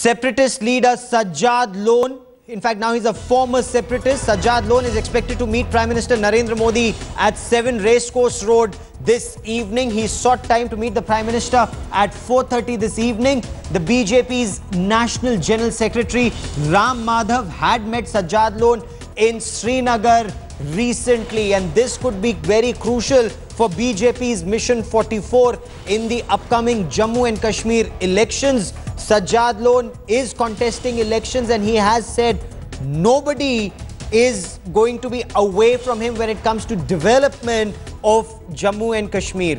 Separatist leader Sajjad Lone, in fact now he's a former separatist, Sajjad Lone is expected to meet Prime Minister Narendra Modi at 7 Racecourse Road this evening. He sought time to meet the Prime Minister at 4:30 this evening. The BJP's National General Secretary Ram Madhav had met Sajjad Lone in Srinagar recently, and this could be very crucial for BJP's Mission 44 in the upcoming Jammu and Kashmir elections. Sajjad Lone is contesting elections and he has said nobody is going to be away from him when it comes to development of Jammu and Kashmir.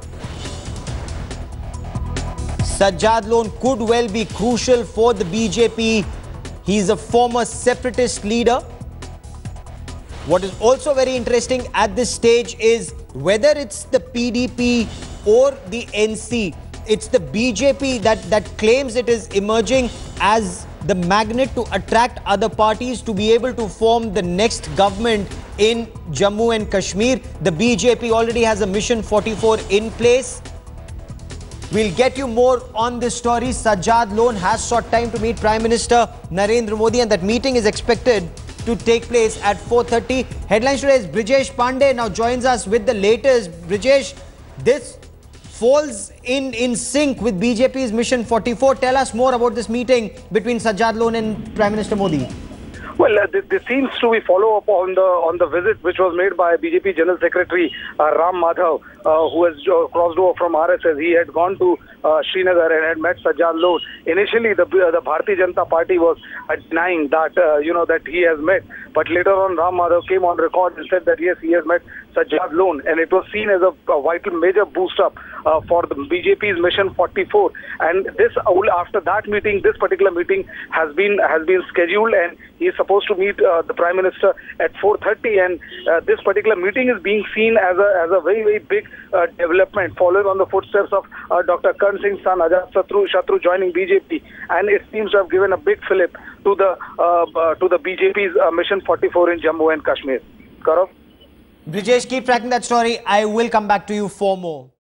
Sajjad Lone could well be crucial for the BJP. He's a former separatist leader. What is also very interesting at this stage is whether it's the PDP or the NC, it's the BJP that claims it is emerging as the magnet to attract other parties to be able to form the next government in Jammu and Kashmir. The BJP already has a Mission 44 in place. We'll get you more on this story. Sajjad Lone has sought time to meet Prime Minister Narendra Modi, and that meeting is expected to take place at 4:30. Headlines today is Brijesh Pandey now joins us with the latest. Brijesh, this falls in sync with BJP's Mission 44. Tell us more about this meeting between Sajjad Lone and Prime Minister Modi. Well, this seems to be follow-up on the visit which was made by BJP General Secretary Ram Madhav, who has crossed over from RSS. He had gone to Srinagar and had met Sajjad Lone. Initially, the Bharatiya Janata Party was denying that that he has met, but later on Ram Madhav came on record and said that yes, he has met Sajjad Lone, and it was seen as a vital major boost up for the BJP's Mission 44. And this after that meeting, this particular meeting has been scheduled, and he is supposed to meet the Prime Minister at 4:30. And this particular meeting is being seen as a very big development, following on the footsteps of Dr. Karn Singh's son Ajat Shatru joining BJP, and it seems to have given a big fillip to the BJP's Mission 44 in Jammu and Kashmir. Gaurav? Brijesh, keep tracking that story. I will come back to you for more.